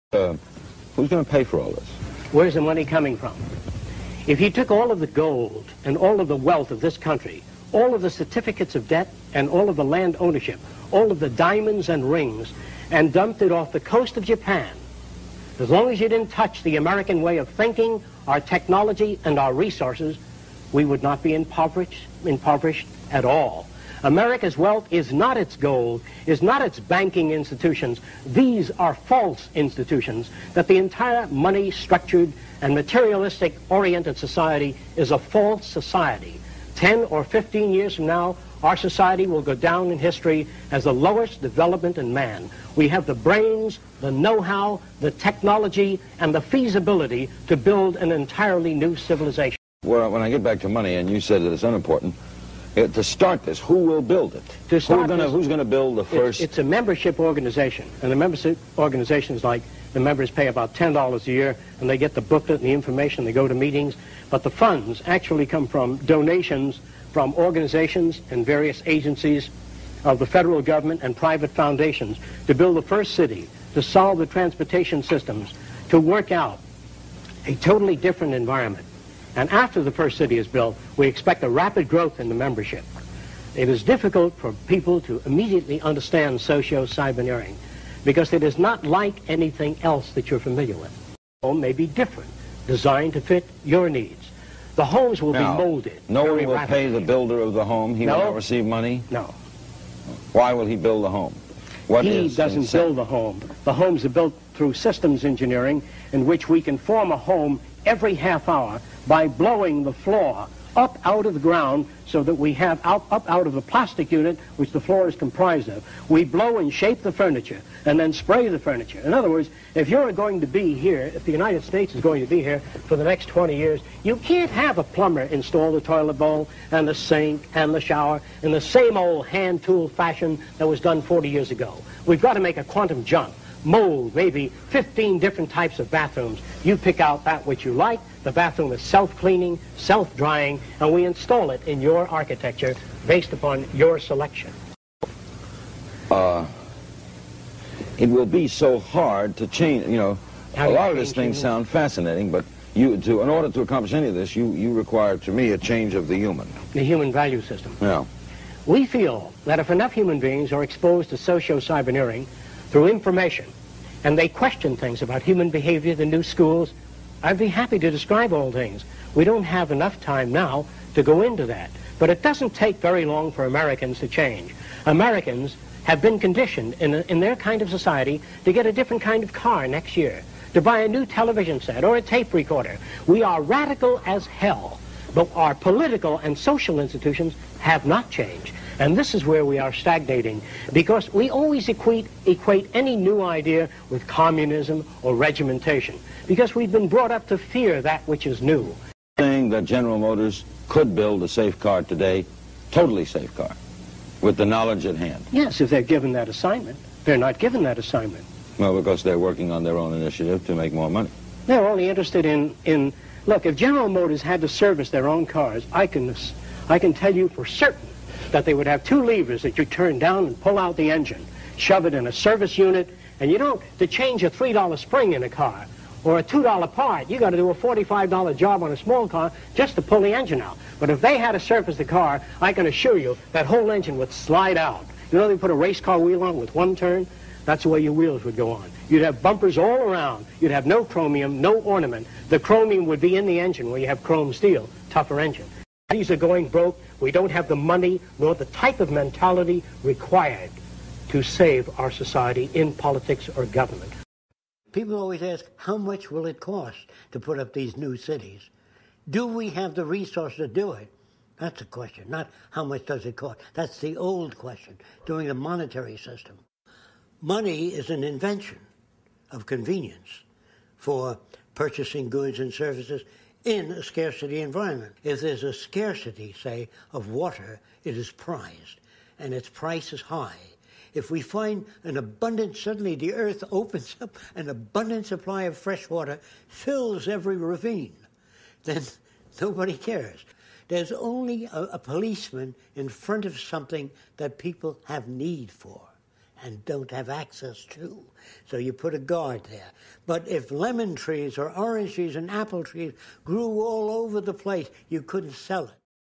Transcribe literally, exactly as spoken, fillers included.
Uh, who's going to pay for all this? Where's the money coming from? If you took all of the gold and all of the wealth of this country, all of the certificates of debt and all of the land ownership, all of the diamonds and rings, and dumped it off the coast of Japan, as long as you didn't touch the American way of thinking, our technology, and our resources, we would not be impoverished, impoverished at all. America's wealth is not its gold, is not its banking institutions. These are false institutions, that the entire money-structured and materialistic-oriented society is a false society. Ten or fifteen years from now, our society will go down in history as the lowest development in man. We have the brains, the know-how, the technology, and the feasibility to build an entirely new civilization. Well, when I get back to money, and you said that it's unimportant, Uh, to start this, who will build it? To start who gonna, this, who's going to build the first? It's, it's a membership organization, and the membership organizations, like the members pay about ten dollars a year, and they get the booklet and the information, they go to meetings, but the funds actually come from donations from organizations and various agencies of the federal government and private foundations to build the first city, to solve the transportation systems, to work out a totally different environment. And after the first city is built, we expect a rapid growth in the membership. It is difficult for people to immediately understand socio-cyberneering because it is not like anything else that you're familiar with. The home may be different, designed to fit your needs. The homes will now, be molded. No one will rapidly. pay the builder of the home. He no. will not receive money? No. Why will he build the home? What he is doesn't insane? build the home. The homes are built through systems engineering in which we can form a home every half hour by blowing the floor up out of the ground so that we have out, up out of the plastic unit which the floor is comprised of. We blow and shape the furniture and then spray the furniture. In other words, if you're going to be here, if the United States is going to be here for the next twenty years, you can't have a plumber install the toilet bowl and the sink and the shower in the same old hand tool fashion that was done forty years ago. We've got to make a quantum jump. Mold maybe fifteen different types of bathrooms. You pick out that which you like. The bathroom is self-cleaning, self-drying, and we install it in your architecture based upon your selection. Uh, it will be so hard to change, you know, How a do lot you of these change things it? sound fascinating, but you, to, in order to accomplish any of this, you, you require, to me, a change of the human. The human value system. Yeah. We feel that if enough human beings are exposed to socio-cyberneering through information, and they question things about human behavior, the new schools, I'd be happy to describe all things. We don't have enough time now to go into that. But it doesn't take very long for Americans to change. Americans have been conditioned in, a, in their kind of society to get a different kind of car next year, to buy a new television set or a tape recorder. We are radical as hell, but our political and social institutions have not changed. And this is where we are stagnating, because we always equate, equate any new idea with communism or regimentation, because we've been brought up to fear that which is new. Saying that General Motors could build a safe car today, totally safe car, with the knowledge at hand. Yes, if they're given that assignment. They're not given that assignment. Well, because they're working on their own initiative to make more money. They're only interested in, in look, if General Motors had to service their own cars, I can, I can tell you for certain that they would have two levers that you turn down and pull out the engine, shove it in a service unit, and you don't, to change a three dollar spring in a car or a two dollar part, you got to do a forty-five dollar job on a small car just to pull the engine out. But if they had to service the car, I can assure you that whole engine would slide out. You know, they put a race car wheel on with one turn? That's the way your wheels would go on. You'd have bumpers all around. You'd have no chromium, no ornament. The chromium would be in the engine where you have chrome steel, tougher engine. These are going broke. We don't have the money nor the type of mentality required to save our society in politics or government. People always ask, how much will it cost to put up these new cities? Do we have the resources to do it? That's the question, not how much does it cost. That's the old question, doing the monetary system. Money is an invention of convenience for purchasing goods and services in a scarcity environment. If there's a scarcity, say, of water, it is prized, and its price is high. If we find an abundant, suddenly the earth opens up, an abundant supply of fresh water fills every ravine, then nobody cares. There's only a, a policeman in front of something that people have need for. and don't have access to. So you put a guard there. But if lemon trees or orange trees and apple trees grew all over the place, you couldn't sell it.